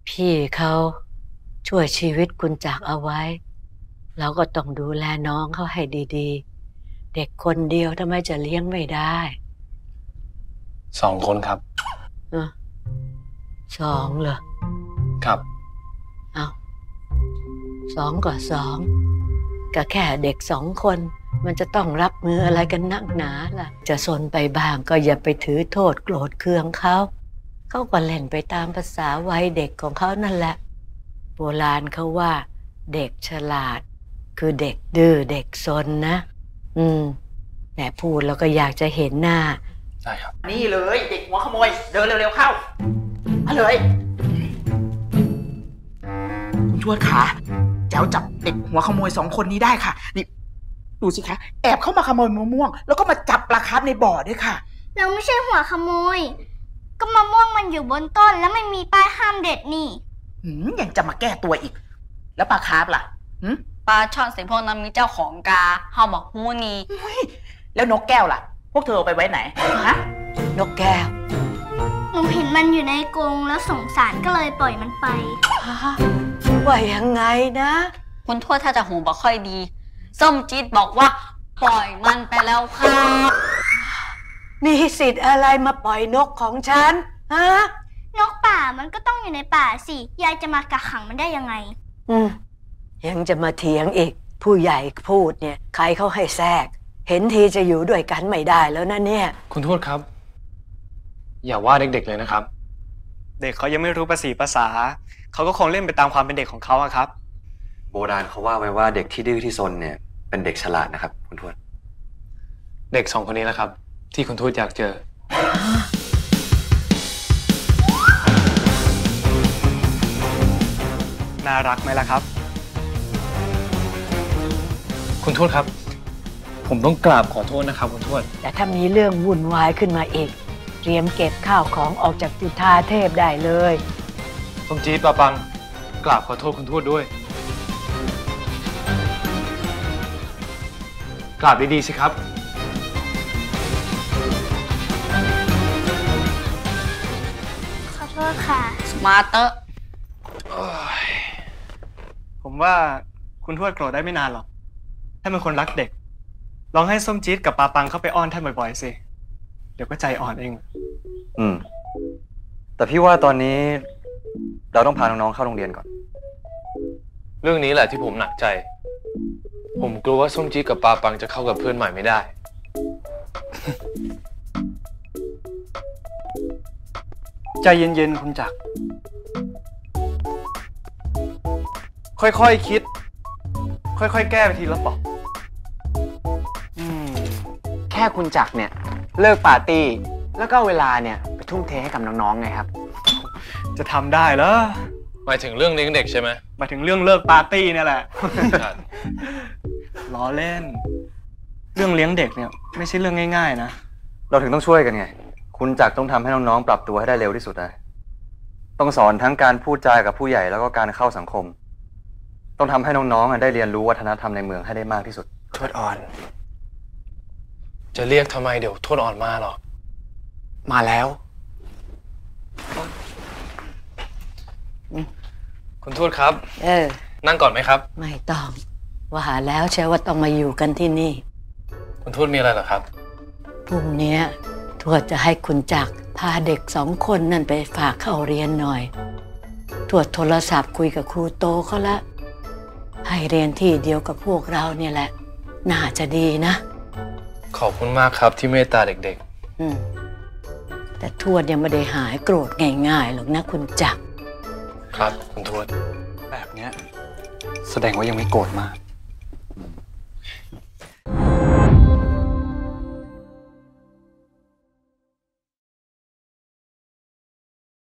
พี่เขาช่วยชีวิตคุณจักรเอาไว้เราก็ต้องดูแลน้องเขาให้ดีๆเด็กคนเดียวทำไมจะเลี้ยงไม่ได้ 2 คนครับ 2เหรอครับเอา2ก็2ก็แค่เด็ก2 คนมันจะต้องรับมืออะไรกันนักหนาล่ะจะซนไปบ้างก็อย่าไปถือโทษโกรธเคืองเขาก็เล่นไปตามภาษาวัยเด็กของเขานั่นแหละโบราณเขาว่าเด็กฉลาดคือเด็กดื้อเด็กซนนะแม่พูดแล้วก็อยากจะเห็นหน้าได้ครับนี่เลยเด็กหัวขโมยเดินเร็วๆเข้ามาเลยคุณทวดขาแจ๋วจับเด็กหัวขโมย2 คนนี้ได้ค่ะนี่ดูสิคะแอบเข้ามาขโมยมะม่วงแล้วก็มาจับปลาคาร์ฟในบ่อด้วยค่ะเราไม่ใช่หัวขโมยก็มะม่วงมันอยู่บนต้นแล้วไม่มีป้ายห้ามเด็ดนี่ยังจะมาแก้ตัวอีกแล้วปลาคาร์ฟล่ะปลาช่อนสีพวกนั้นมีเจ้าของกาเฮาบอกฮู้นี่แล้วนกแก้วล่ะพวกเธอเอาไปไว้ไหนฮะนกแก้วหนูเห็นมันอยู่ในกรงแล้วสงสารก็เลยปล่อยมันไปว่ายังไงนะคุณทวดถ้าจะหูบ่ค่อยดีส้มจี๊ดบอกว่าปล่อยมันไปแล้วครับมีสิทธิ์อะไรมาปล่อยนกของฉันฮะนกป่ามันก็ต้องอยู่ในป่าสิยายจะมากักขังมันได้ยังไงยังจะมาเถียงอีกผู้ใหญ่พูดเนี่ยใครเขาให้แทรกเห็นทีจะอยู่ด้วยกันไม่ได้แล้วนะเนี่ยคุณทวดครับอย่าว่าเด็กๆเลยนะครับเด็กเขายังไม่รู้ภาษาเขาก็คงเล่นไปตามความเป็นเด็กของเขาอะครับโบราณเขาว่าไว้ว่าเด็กที่ดื้อที่ซนเนี่ยเป็นเด็กฉลาดนะครับคุณทวดเด็ก2 คนนี้แหละครับที่คุณทวดอยากเจอน่ารักไหมล่ะครับคุณทวดครับผมต้องกราบขอโทษนะครับคุณทวดแต่ถ้ามีเรื่องวุ่นวายขึ้นมาอีกเตรียมเก็บข้าวของออกจากจุฑาเทพได้เลยส้มจี๊ดปาปังกราบขอโทษคุณทวดด้วยกราบดีๆสิครับขอโทษค่ะสมาร์เตอร์ผมว่าคุณทวดโกรธได้ไม่นานหรอกถ้าเป็นคนรักเด็กลองให้ส้มจี๊ดกับปาปังเข้าไปอ้อนท่านบ่อยๆสิเดี๋ยวก็ใจอ่อนเองแต่พี่ว่าตอนนี้เราต้องพาน้องๆเข้าโรงเรียนก่อนเรื่องนี้แหละที่ผมหนักใจผมกลัวว่าส้มจี๊ดกับปาปังจะเข้ากับเพื่อนใหม่ไม่ได้ใจเย็นๆคุณจักรค่อยๆคิดค่อยๆแก้ไปทีละปอกแค่คุณจักรเนี่ยเลิกปาร์ตี้แล้วก็เวลาเนี่ยไปทุ่มเทให้กับน้องๆไงครับจะทำได้เหรอหมายถึงเรื่องเลี้ยงเด็กใช่ไหมหมายถึงเรื่องเลิกปาร์ตี้เนี่ยแหละล้อเล่นเรื่องเลี้ยงเด็กเนี่ยไม่ใช่เรื่องง่ายๆนะเราถึงต้องช่วยกันไงคุณจักรต้องทำให้น้องๆปรับตัวให้ได้เร็วที่สุดนะต้องสอนทั้งการพูดจากับผู้ใหญ่แล้วก็การเข้าสังคมต้องทำให้น้องๆได้เรียนรู้วัฒนธรรมในเมืองให้ได้มากที่สุดทวดอ่อนจะเรียกทำไมเดี๋ยวทวดอ่อนมาหรอมาแล้วคุณทวดครับนั่งก่อนไหมครับไม่ต้องว่าหาแล้วใช่ว่าต้องมาอยู่กันที่นี่คุณทวดมีอะไรเหรอครับพรุ่งนี้ทวดจะให้คุณจักรพาเด็ก2 คนนั่นไปฝากเข้าเรียนหน่อยทวดโทรศัพท์คุยกับครูโตเขาละให้เรียนที่เดียวกับพวกเราเนี่ยแหละน่าจะดีนะขอบคุณมากครับที่เมตตาเด็กๆแต่ทวดยังไม่ได้หายโกรธง่ายๆหรอกนะคุณจักรครับคุณทวดแบบเนี้ยแสดงว่ายังไม่โกรธมาก